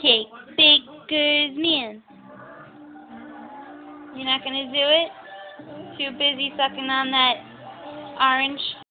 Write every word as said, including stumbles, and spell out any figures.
shake, baker's man. You're not gonna do it? Too busy sucking on that orange?